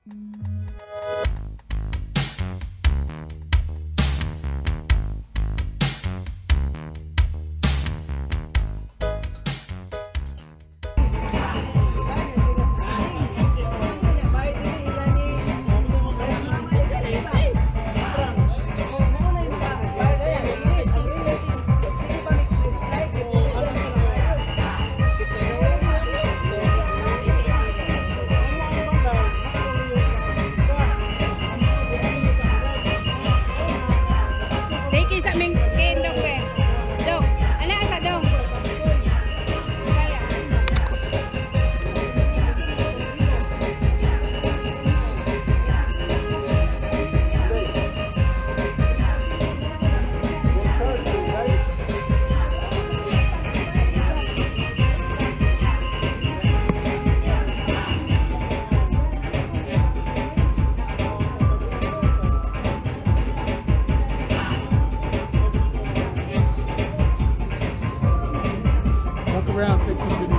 Around, take some video.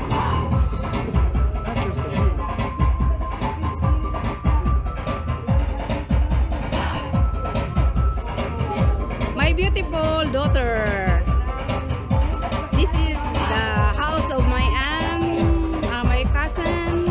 My beautiful daughter. This is the house of my aunt, my cousin.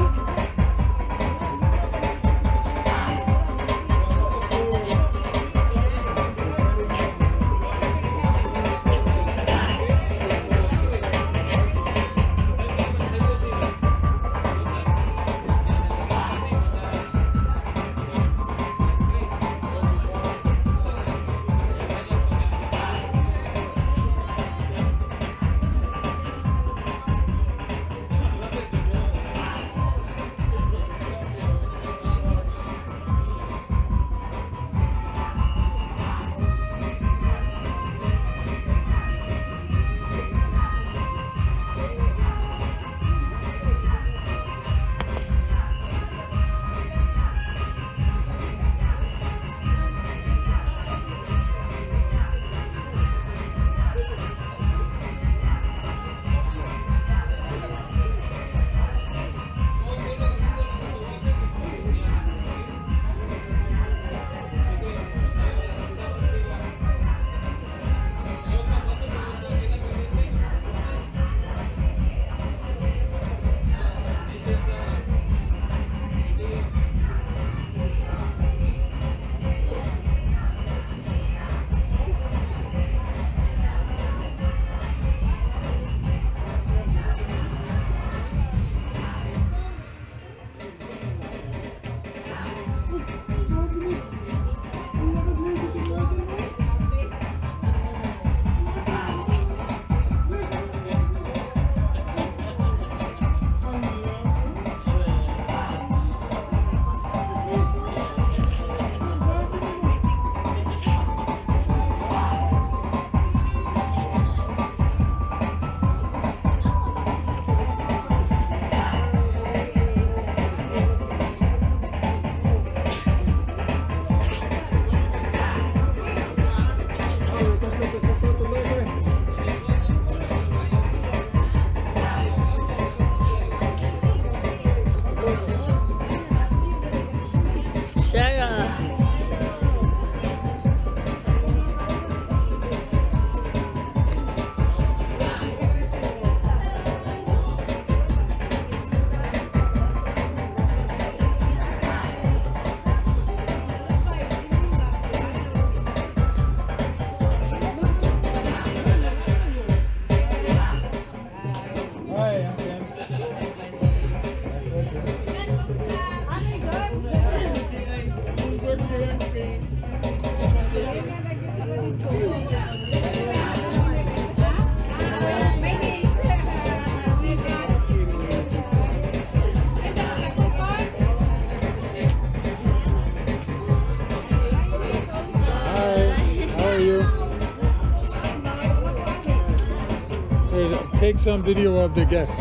Take some video of the guests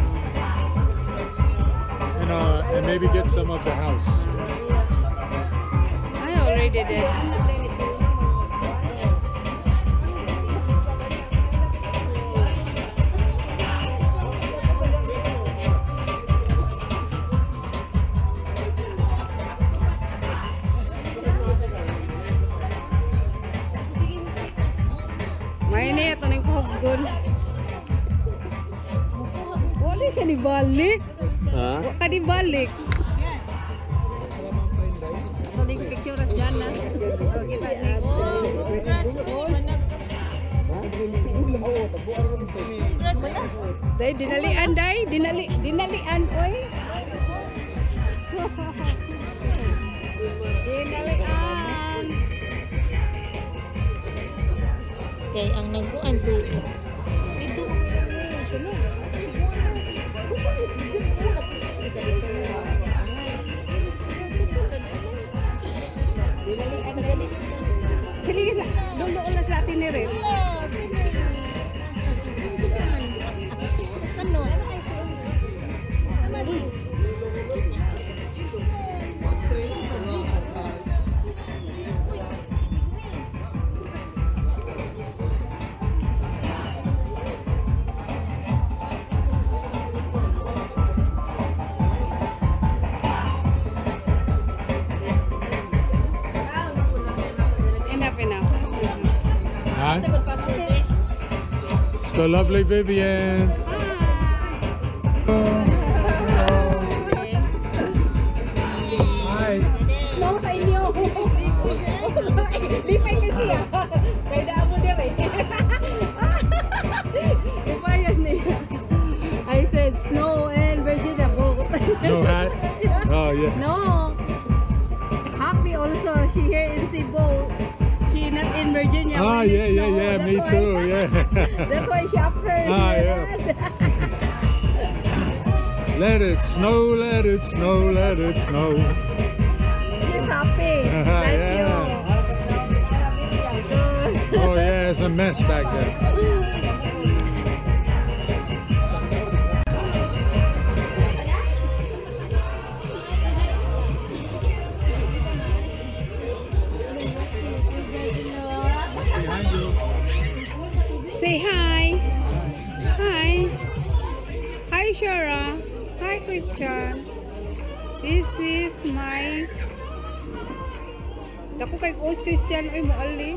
and maybe get some of the house. I already did. gun. Wala siya dibalik. Ha? Wala ka dibalik. Ito din picture dyan na. Pero kita ni. Day, dinalian, day. Dinalian, oy. Dinalian. Kay ang nagkuan si Sige na, dulo na sa atin ni Red. ano? Enough. Huh? It's the lovely Vivian. Hi. Snow sa inyo. Lipay kasi ah. Kaya daan mo din eh. Lipay yan niya. I said snow and Virginia both. No hat? Oh, yeah. No. Happy also. She here in Cebu. She not in Virginia. Ah, when yeah, it's yeah, snow. yeah. That's Me why- too, yeah. That's why she afraid. Ah, yeah. Let it snow, let it snow, let it snow. She's happy. Thank Yeah. you. Oh, yeah, it's a mess back there. Say hi. Hi. Hi, Shara. Hi, Christian. This is my... Dako kay Os Christian ay mo ali.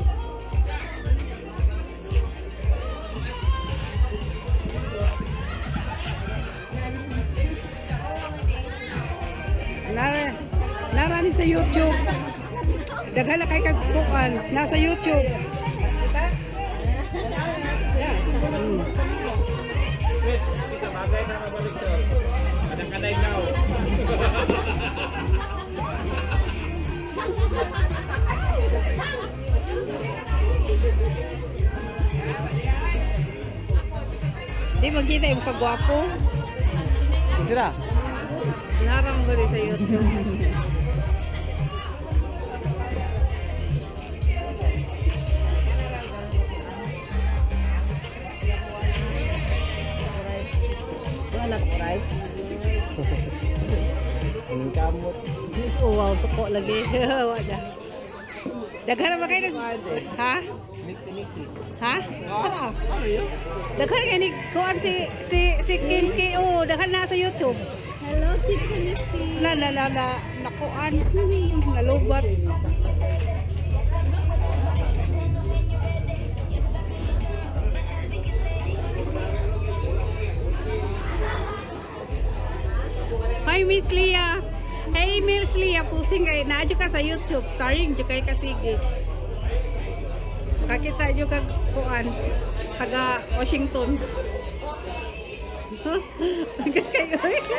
Nara ni sa YouTube. Daghan na kay kagkuan nasa YouTube. Di magkita yung kagwapo. Sira. Naram ko rin sa YouTube. Wala ko rice. Ang kamot. Oh wow, suko lagi. Wala. Daghan ba kayo? Ha? Ha? Tara. Daghan kayo ni kuan si Kinki. Oh, daghan na sa YouTube. Hello, Teacher Missy. Nakuan. Nalubat. Hi, Miss Leah. Hey, Miss Leah. Pusing kayo. Naadyo ka sa YouTube. Starring dyo kayo kasigi. Makakita nyo kag kuan. Taga Washington. Kayo.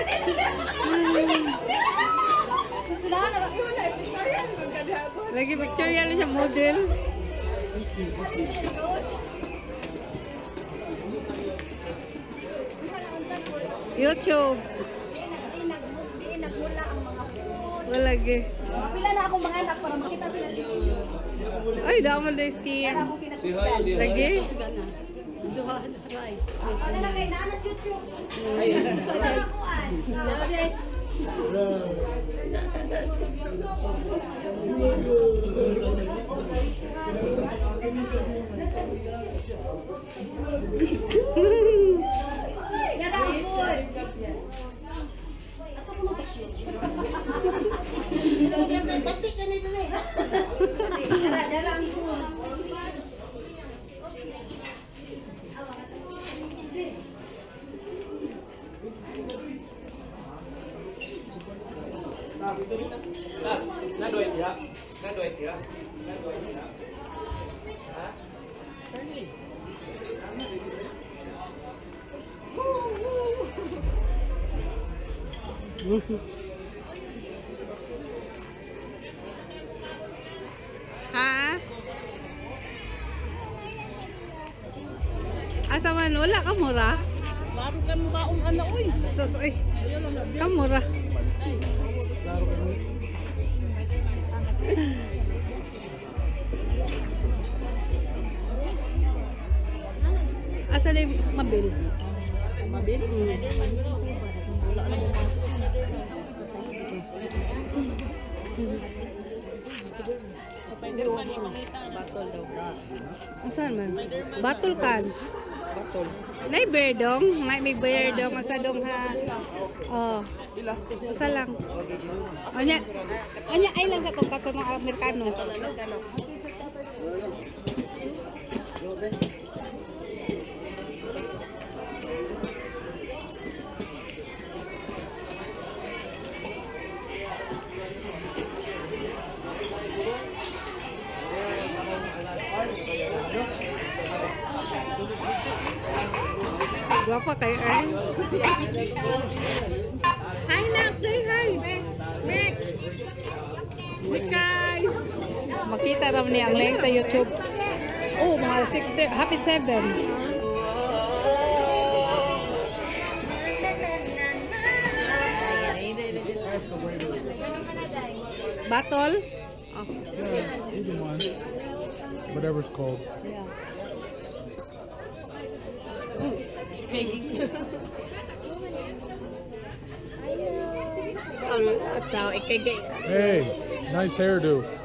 Lagi pictorial siya model. YouTube. Wala lagi. Pila na akong mga anak para makita sila dito. Ay, daman na skin. Lagi? Ano na kay Nanas YouTube? So, sa nakuan. Batik ka na dun eh. Dalang ko. Ha? Asa man wala ka mura? Laro ka mo kaong ano, uy. Sus, uy. Kamura. Asa na yung mabil? Mabil? Wala na mo pa. Spider-Man yung makita. Battle daw. Asan man? Battle cans. Battle. Nay berdong, may berdong asa dong ha. Oh. Asa lang. Anya ay lang sa tungkat sa mga Amerikano. Guwapa kayo, eh. Hi, Max! Say hi! Max! Mikay! Makita ram niya ang link sa YouTube. Oh, mga 6:30, happy 7. Battle? Oh. Yeah, either one. Whatever's cold. Yeah. Sao ikay Hey, nice hairdo.